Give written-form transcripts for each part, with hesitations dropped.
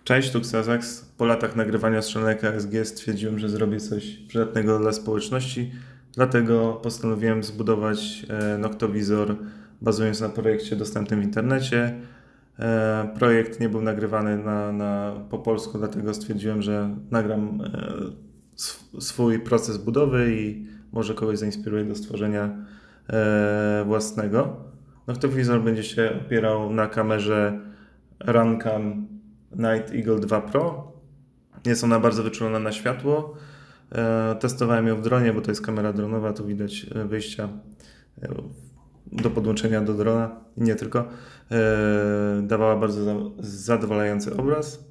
Cześć, tu Xazax. Po latach nagrywania strzelanek ASG stwierdziłem, że zrobię coś przydatnego dla społeczności, dlatego postanowiłem zbudować noktowizor bazując na projekcie dostępnym w internecie. Projekt nie był nagrywany po polsku, dlatego stwierdziłem, że nagram swój proces budowy i może kogoś zainspiruję do stworzenia własnego. Noktowizor będzie się opierał na kamerze Runcam Night Eagle 2 Pro. Jest ona bardzo wyczulona na światło. Testowałem ją w dronie, bo to jest kamera dronowa, tu widać wyjścia do podłączenia do drona i nie tylko. Dawała bardzo zadowalający obraz.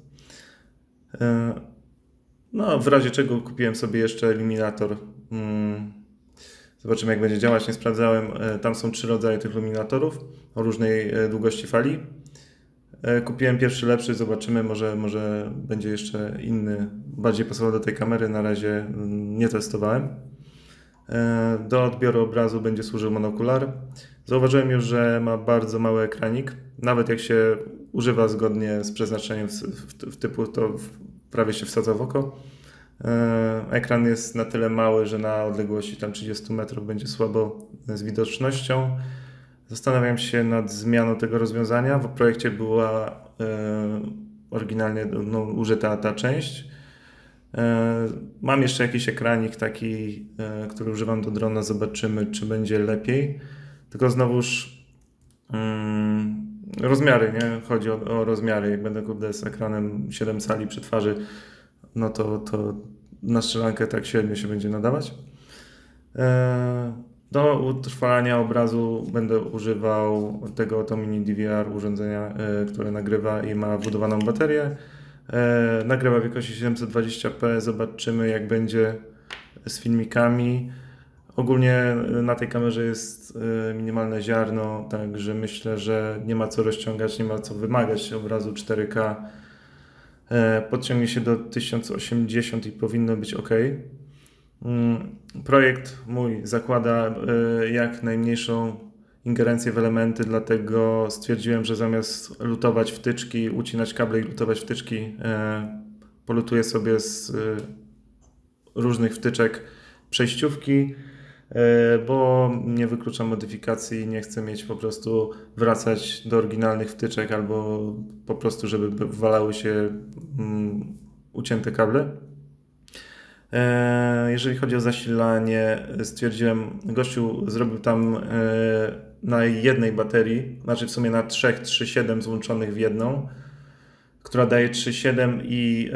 No, w razie czego kupiłem sobie jeszcze eliminator. Zobaczymy, jak będzie działać. Nie sprawdzałem. Tam są 3 rodzaje tych iluminatorów o różnej długości fali. Kupiłem pierwszy lepszy, zobaczymy, może będzie jeszcze inny, bardziej pasował do tej kamery, na razie nie testowałem. Do odbioru obrazu będzie służył monokular. Zauważyłem już, że ma bardzo mały ekranik, nawet jak się używa zgodnie z przeznaczeniem w typu, to prawie się wsadza w oko. Ekran jest na tyle mały, że na odległości tam 30 metrów będzie słabo z widocznością. Zastanawiam się nad zmianą tego rozwiązania. W projekcie była oryginalnie użyta ta część. Mam jeszcze jakiś ekranik taki, który używam do drona. Zobaczymy, czy będzie lepiej. Tylko znowuż rozmiary, nie? Chodzi o rozmiary. Jak będę z ekranem 7 cali przy twarzy, no to na strzelankę tak średnio się będzie nadawać. Do utrwalania obrazu będę używał tego oto mini DVR urządzenia, które nagrywa i ma wbudowaną baterię. Nagrywa w jakości 720p. Zobaczymy, jak będzie z filmikami. Ogólnie na tej kamerze jest minimalne ziarno, także myślę, że nie ma co rozciągać, nie ma co wymagać obrazu 4K. Podciągnie się do 1080 i powinno być ok. Projekt mój zakłada jak najmniejszą ingerencję w elementy, dlatego stwierdziłem, że zamiast lutować wtyczki, ucinać kable i lutować wtyczki, polutuję sobie z różnych wtyczek przejściówki, bo nie wykluczam modyfikacji i nie chcę mieć po prostu wracać do oryginalnych wtyczek albo po prostu, żeby walały się ucięte kable. Jeżeli chodzi o zasilanie, stwierdziłem, gościu zrobił tam na jednej baterii, znaczy w sumie na 3,7 złączonych w jedną, która daje 3,7 i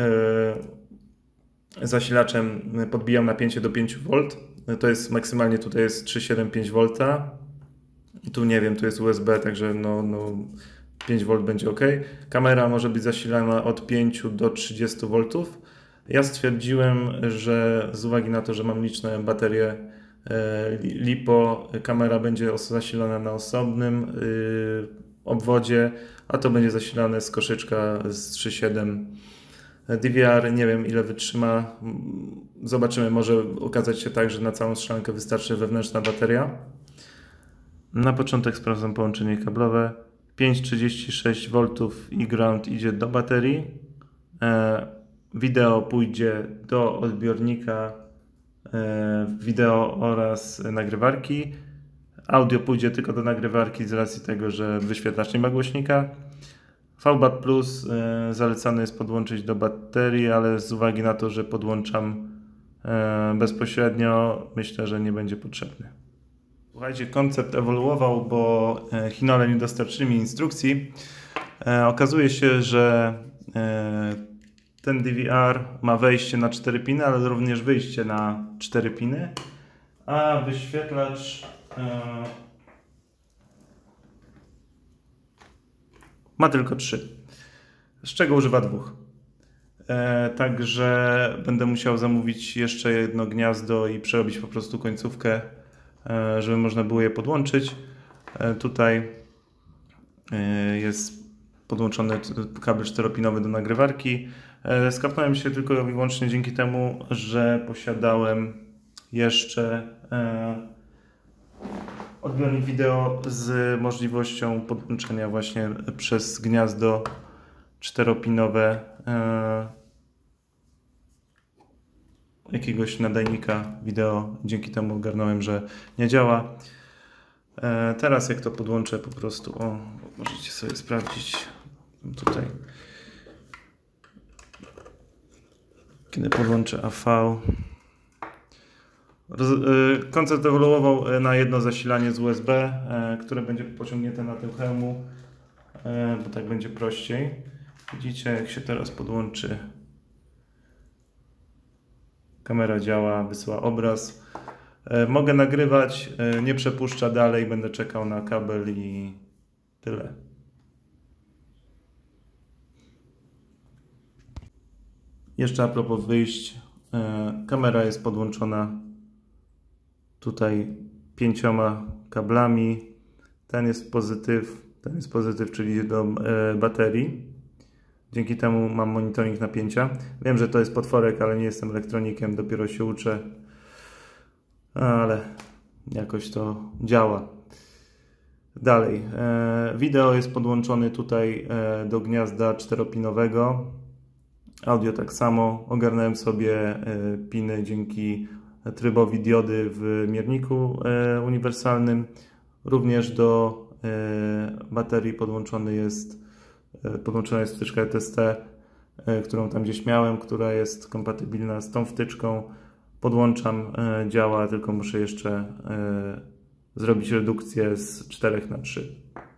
zasilaczem podbijam napięcie do 5V. To jest maksymalnie, tutaj jest 3,7, 5V. Tu nie wiem, tu jest USB, także no 5V będzie ok. Kamera może być zasilana od 5 do 30V. Ja stwierdziłem, że z uwagi na to, że mam liczne baterie LiPo, kamera będzie zasilana na osobnym obwodzie, a to będzie zasilane z koszyczka z 3.7. DVR nie wiem, ile wytrzyma. Zobaczymy, może okazać się tak, że na całą strzelankę wystarczy wewnętrzna bateria. Na początek sprawdzam połączenie kablowe. 5,36V i ground idzie do baterii. Wideo pójdzie do odbiornika wideo oraz nagrywarki. Audio pójdzie tylko do nagrywarki z racji tego, że wyświetlacz nie ma głośnika. VBAT Plus zalecane jest podłączyć do baterii, ale z uwagi na to, że podłączam bezpośrednio, myślę, że nie będzie potrzebny. Słuchajcie, koncept ewoluował, bo Hinole nie dostarczyli mi instrukcji. Okazuje się, że ten DVR ma wejście na 4 piny, ale również wyjście na 4 piny, a wyświetlacz ma tylko 3, z czego używa 2. Także będę musiał zamówić jeszcze jedno gniazdo i przerobić po prostu końcówkę, żeby można było je podłączyć. Tutaj jest podłączony kabel 4-pinowy do nagrywarki. Skapnąłem się tylko i wyłącznie dzięki temu, że posiadałem jeszcze odbiornik wideo z możliwością podłączenia właśnie przez gniazdo czteropinowe jakiegoś nadajnika wideo. Dzięki temu ogarnąłem, że nie działa. Teraz jak to podłączę po prostu, możecie sobie sprawdzić tutaj, kiedy podłączę AV. Koncert ewoluował na jedno zasilanie z USB, które będzie pociągnięte na tył hełmu, bo tak będzie prościej. Widzicie, jak się teraz podłączy, kamera działa, wysyła obraz. Mogę nagrywać, nie przepuszcza dalej, będę czekał na kabel i tyle. Jeszcze a propos wyjść, kamera jest podłączona tutaj 5 kablami. Ten jest pozytyw, czyli do baterii. Dzięki temu mam monitoring napięcia. Wiem, że to jest potworek, ale nie jestem elektronikiem, dopiero się uczę. Ale jakoś to działa. Dalej, wideo jest podłączony tutaj do gniazda czteropinowego. Audio tak samo. Ogarnąłem sobie piny dzięki trybowi diody w mierniku uniwersalnym. Również do baterii podłączona jest wtyczka ETST, którą tam gdzieś miałem, która jest kompatybilna z tą wtyczką. Podłączam, działa, tylko muszę jeszcze zrobić redukcję z 4 na 3.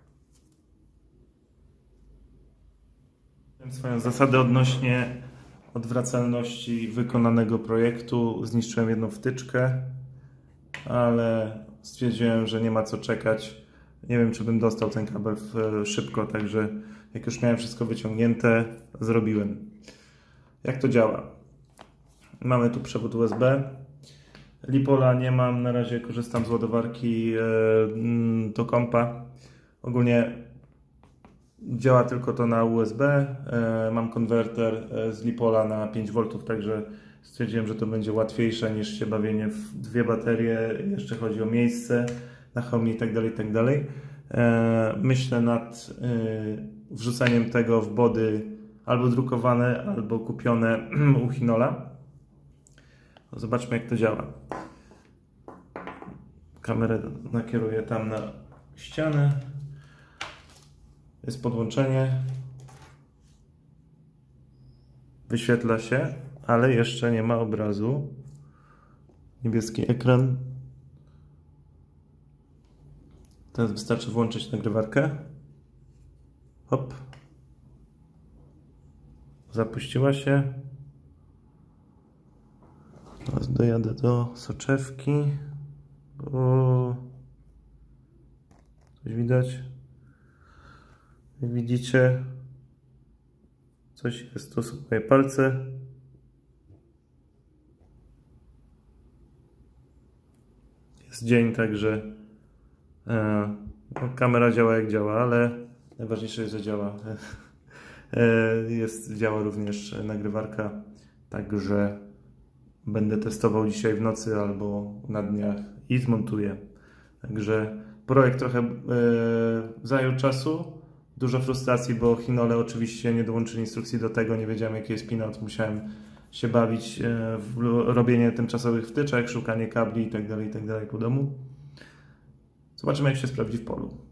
Swoją zasadę odnośnie odwracalności wykonanego projektu. Zniszczyłem jedną wtyczkę, ale stwierdziłem, że nie ma co czekać. Nie wiem, czy bym dostał ten kabel szybko, także jak już miałem wszystko wyciągnięte, zrobiłem. Jak to działa? Mamy tu przewód USB. Lipola nie mam, na razie korzystam z ładowarki do kompa. Ogólnie działa tylko to na USB. Mam konwerter z Lipola na 5V, także stwierdziłem, że to będzie łatwiejsze niż się bawienie w dwie baterie. Jeszcze chodzi o miejsce na hełmie itd. Myślę nad wrzuceniem tego w body albo drukowane, albo kupione u Hinola. Zobaczmy, jak to działa. Kamerę nakieruję tam na ścianę. Jest podłączenie. Wyświetla się, ale jeszcze nie ma obrazu. Niebieski ekran. Teraz wystarczy włączyć nagrywarkę. Hop. Zapuściła się. Teraz dojadę do soczewki. Coś widać? Jak widzicie, coś jest, to są moje palce. Jest dzień, także kamera działa jak działa, ale najważniejsze jest, że działa. Działa również nagrywarka, także będę testował dzisiaj w nocy albo na dniach i zmontuję. Także projekt trochę zajął czasu, dużo frustracji, bo Hinole oczywiście nie dołączyli instrukcji do tego, nie wiedziałem, jaki jest pinout, musiałem się bawić w robienie tymczasowych wtyczek, szukanie kabli itd. po domu. Zobaczymy, jak się sprawdzi w polu.